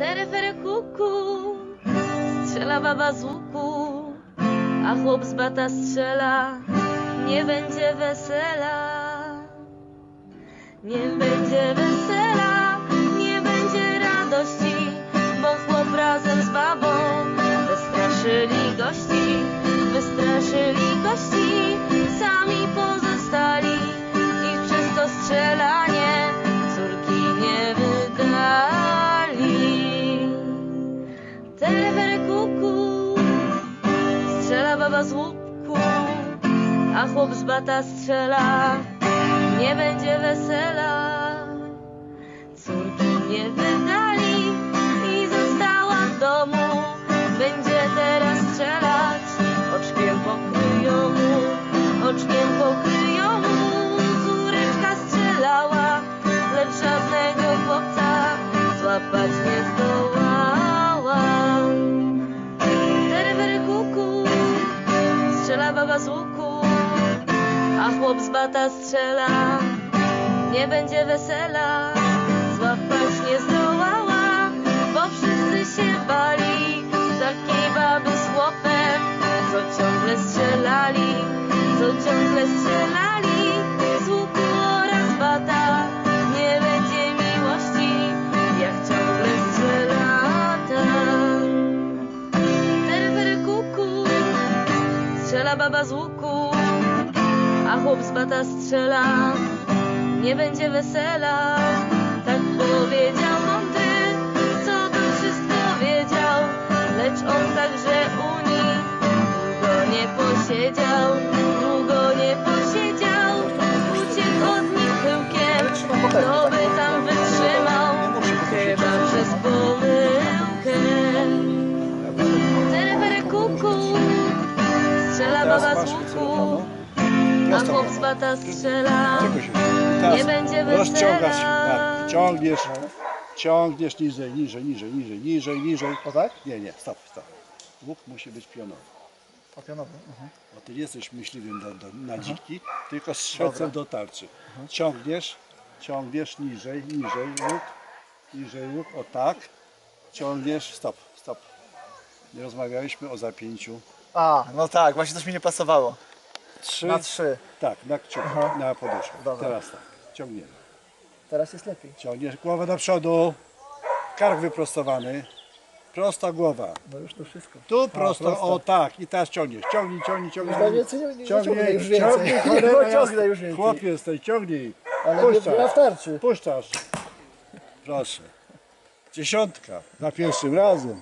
Terefery kuku, strzela baba z łuku, a chłop z bata strzela. Nie będzie wesela, nie będzie wesela, nie będzie radości, bo chłop razem z babą wystraszyli gości, sami pozostali i przez to strzelanie córki nie wydali. Terefery kuku, strzela baba z łuku, a chłop z bata strzela. Nie będzie wesela, córki nie wydali i została w domu. Będzie teraz strzelać, oczkiem pokryją mu, córeczka strzelała, lecz żadnego chłopca złapać nie zdołała. Terefery kuku, strzela baba z łuku, a chłop z bata strzela. Nie będzie wesela, złapać nie zdołała, bo wszyscy się bali takiej baby z chłopem, co ciągle strzelali z łuku oraz bata. Nie będzie miłości, jak ciągle strzela ta. Terefery kuku, strzela baba z łuku, a chłop z bata strzela. Nie będzie wesela, tak powiedział mądry, co to wszystko wiedział, lecz on także u nich długo nie posiedział, uciekł od nich pyłkiem, kto by tam wytrzymał, chyba przez pomyłkę. Terefery kuku, strzela baba z łuku, a chłop z bata strzela. Nie będzie wesela. Ciągniesz niżej. O tak? Nie, stop. Łuk musi być pionowy. A pionowy? Bo ty nie jesteś myśliwym na dziki, tylko strzelcem do tarczy. Ciągniesz niżej łuk, o tak. Ciągniesz, stop. Nie rozmawialiśmy o zapięciu. A, no tak, właśnie coś mi nie pasowało. 3. Na 3. Tak, na kciuk, na poduszkę. Dobra. Teraz tak, ciągniemy. Teraz jest lepiej. Ciągniesz głowę do przodu, kark wyprostowany, prosta głowa. No już to wszystko. Tu prosto, o tak, i teraz ciągniesz. Ciągnij. Nie ciągnę już więcej. Ciągnę już więcej. Chłop jesteś, ciągnij. Ale nie wtarczy. Puszczasz. Proszę. 10 za pierwszym razem.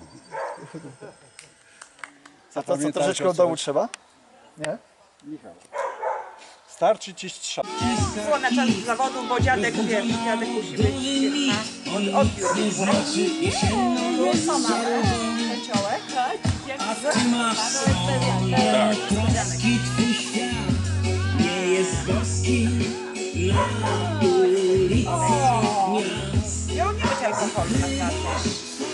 A to co, troszeczkę od dołu trzeba? Nie? Michał. Starczy ci strzał. Było na czas zawodu, bo dziadek musi być odbiór. Nie, co mamy? Kociołek, tak? Boski twój świat nie jest boski na ulicy miast. Ja nie być alkoholu na plaży.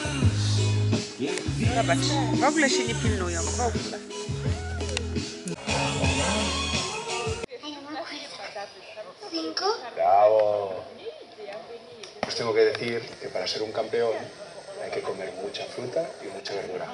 Zobacz, w ogóle się nie pilnują, w ogóle. Bravo. Os tengo que decir que para ser un campeón hay que comer mucha fruta y mucha verdura.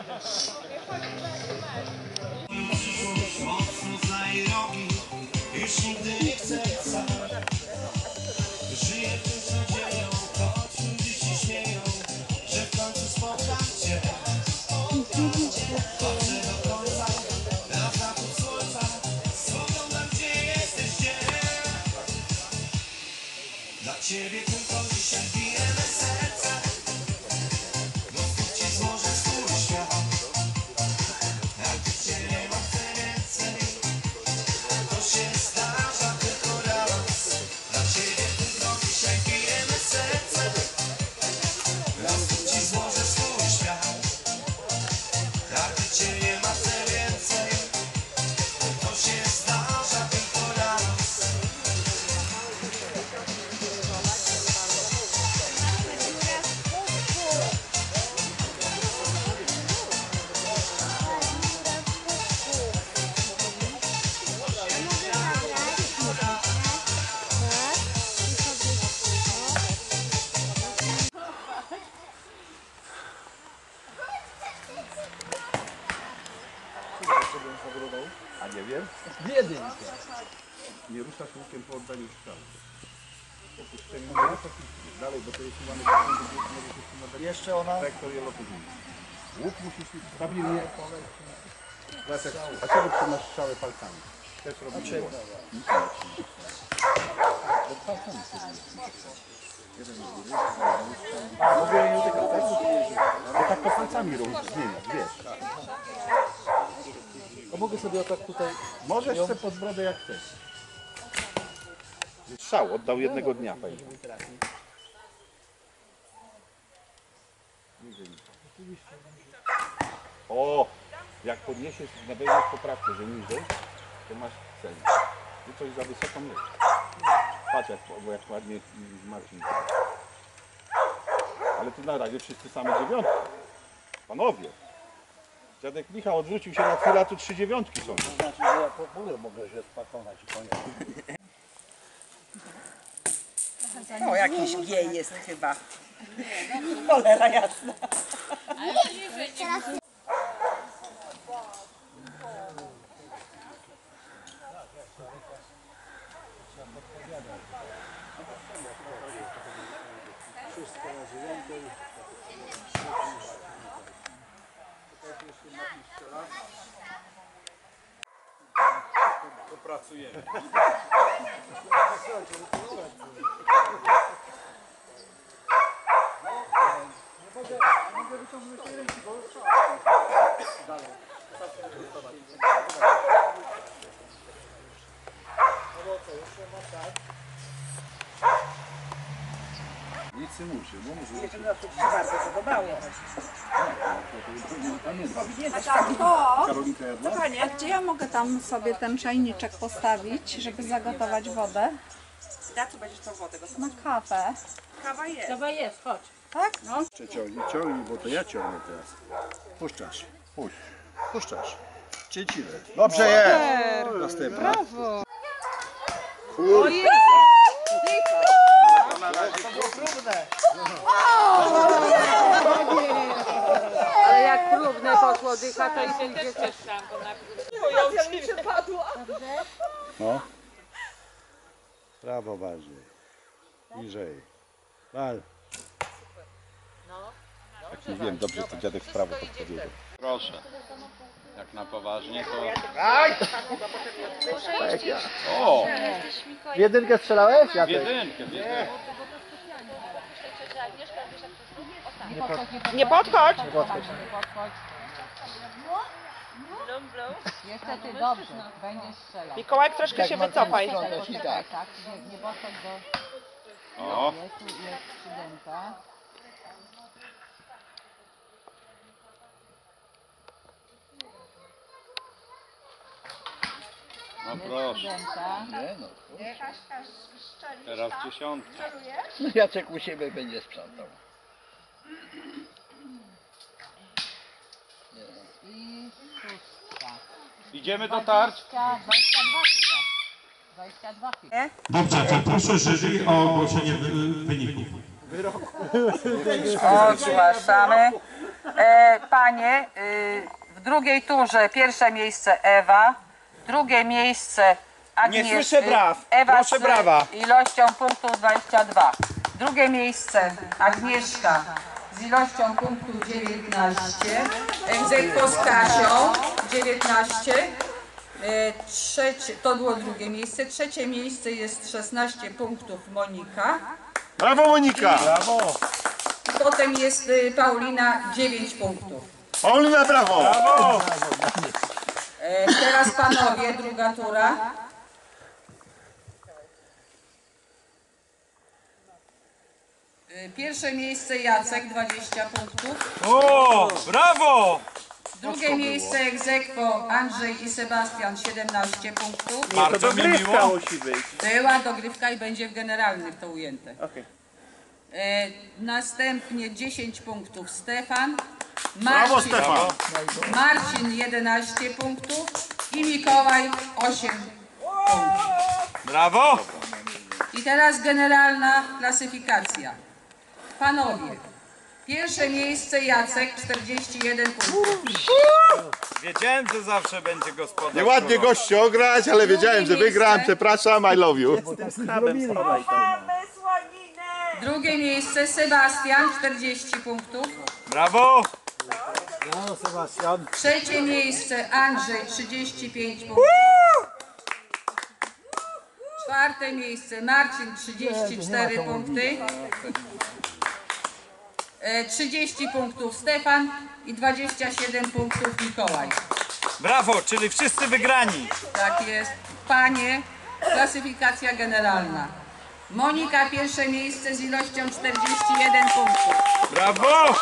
Ciebie tylko dzisiaj bijemy serce, bo Bóg ci złoży swój świat. A gdy cię nie ma, chcę więcej, to się zdarza tylko raz. wiem. Jedynkę. Nie ruszasz łukiem po oddaniu strzału. Opuszczeniu nie ruszasz dalej, bo to jest mamy Jeszcze ona. wektor i lotu. Łuk musisz stabilnie. A czego trzymasz strzałę palcami? Też robisz głos. Bo tak to palcami zmieniasz, wiesz. A mogę sobie tak tutaj... Możesz sobie pod brodę jak chcesz. Strzał oddał jednego dnia, panie. O! Jak podniesiesz, nadejdziesz poprawkę, że niżej, to masz cel. I coś za wysoko mysz. Patrz jak ładnie Marcin. Ale tu na razie wszyscy same dziewiątki. Panowie. Dziadek Michał odwrócił się na chwilę, a tu 3 dziewiątki są. To znaczy, że ja po górę mogę się spakować i koniec. O, jakiś giej jest chyba. Cholera jasna. Popracujemy. Nic nie musi, bo może... To się bardzo podobało. Karolinka jadła? A gdzie ja mogę tam sobie ten czajniczek postawić, żeby zagotować wodę? Na co będziesz tą wodę gotować? Na kawę. Kawa jest. Kawa jest, chodź. Tak? No. Ciągnij, bo to ja ciągnę teraz. Puszczasz. Puść. Puszczasz. Cięcimy. Dobrze jest! Następna. Brawo! Ojej! Ale jak próbne poszło dycha, to i pójdzie też tam. No. Prawo bardziej. Niżej. Bal. Jak nie wiem, dobrze to dziadek w prawo podpowiedział. Proszę. Jak na poważnie to... O! W jedynkę strzelałeś? W jedynkę, w jedynkę. Nie podchodź. Niestety dobrze, będziesz strzelał. Mikołajek, troszkę się wycofaj. Tak, nie podchodź do... O! Tu jest przydęta. No proszę. Teraz 10. Jacek u siebie będzie sprzątał. I szóstka. Idziemy do tarcz. 22 chyba. 22 chyba. Dobrze, to proszę jury o ogłoszenie wyników. Ogłaszamy. Panie, w drugiej turze pierwsze miejsce Ewa, drugie miejsce Agnieszka. Nie słyszę braw. Ewa Proszę z brawa. ilością punktów 22. Drugie miejsce Agnieszka z ilością punktów 19. Egzekwo z Kasią 19. To było drugie miejsce. Trzecie miejsce jest 16 punktów Monika. Brawo Monika! Potem jest Paulina 9 punktów. Paulina, brawo! Brawo! Teraz panowie, druga tura. Pierwsze miejsce Jacek 20 punktów. O, brawo! Drugie miejsce egzekwo Andrzej i Sebastian 17 punktów. Bardzo mi miło. Musi być. Była dogrywka i będzie w generalnych to ujęte. Okay. Następnie 10 punktów Stefan. Brawo Stefan! Marcin 11 punktów i Mikołaj 8 punktów. Brawo! I teraz generalna klasyfikacja. Panowie, Pierwsze miejsce Jacek, 41 punktów. Wiedziałem, że zawsze będzie gospodarz. Nieładnie gościu ograć, ale wiedziałem, że wygram. Przepraszam, I love you. Drugie miejsce Sebastian, 40 punktów. Brawo! No, Sebastian. Trzecie miejsce Andrzej, 35 punktów. Czwarte miejsce Marcin, 34 punkty. 30 punktów Stefan i 27 punktów Mikołaj. Brawo, czyli wszyscy wygrani. Tak jest. Panie, klasyfikacja generalna. Monika pierwsze miejsce z ilością 41 punktów. Brawo!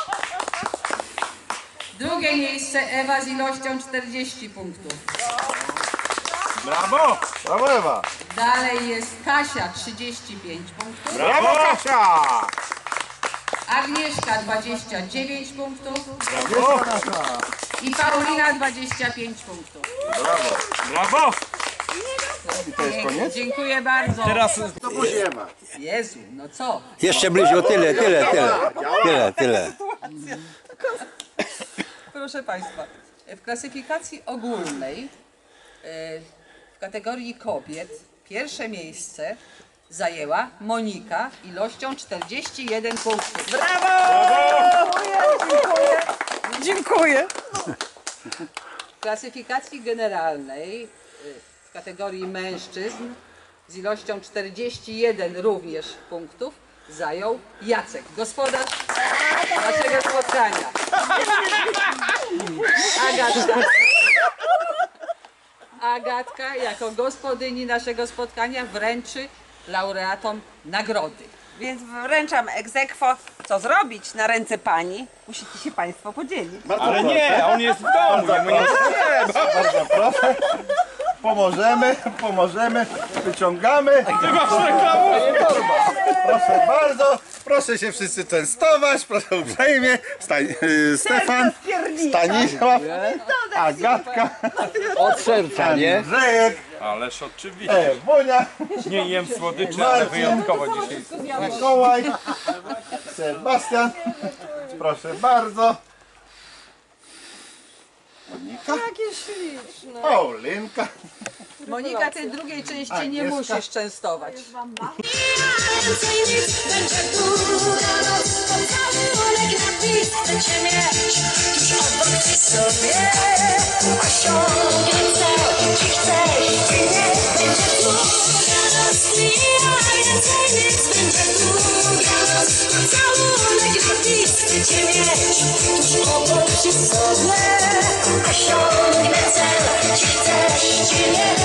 Drugie miejsce Ewa z ilością 40 punktów. Brawo! Brawo, Ewa. Dalej jest Kasia, 35 punktów. Brawo, Kasia! Agnieszka, 29 punktów. Brawo! I Paulina, 25 punktów. Brawo! I to jest koniec? Dziękuję bardzo. Teraz To później Ewa. Jezu, no co? Jeszcze bliżej, tyle. Proszę Państwa, w klasyfikacji ogólnej w kategorii kobiet pierwsze miejsce zajęła Monika ilością 41 punktów. Brawo! Dziękuję. W klasyfikacji generalnej w kategorii mężczyzn z ilością 41 również punktów zajął Jacek, gospodarz naszego spotkania. Agatka jako gospodyni naszego spotkania wręczy laureatom nagrody. Więc wręczam egz aequo. Co zrobić na ręce pani? Musicie się Państwo podzielić. ale nie, on jest w domu. Bardzo proszę. Pomożemy, wyciągamy. Ty masz reklamę? Proszę bardzo, proszę się wszyscy częstować, proszę uprzejmie. Stefan, Stanisław, Agatka, Od serca, nie? Andrzejek, Ależ oczywiście. Wunia, Nie jem słodyczy, ale wyjątkowo dzisiaj. Mikołaj, Sebastian, proszę bardzo. Monika, Jakie śliczne. Paulinka. Monika, tej drugiej części nie musisz częstować. Będzie długa noc, pocałunek na bit. Chcecie mieć tuż obok przy sobie. Osiągnę cel, czy chcesz, czy nie. Będzie długa noc, mijającej nic. Będzie długa noc, pocałunek na bit. Chcecie mieć tuż obok przy sobie. Osiągnę cel, czy chcesz, czy nie.